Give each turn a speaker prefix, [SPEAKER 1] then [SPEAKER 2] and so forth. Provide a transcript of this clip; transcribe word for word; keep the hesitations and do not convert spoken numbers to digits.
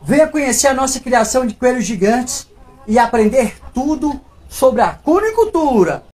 [SPEAKER 1] Venha conhecer a nossa criação de coelhos gigantes e aprender tudo sobre a cunicultura.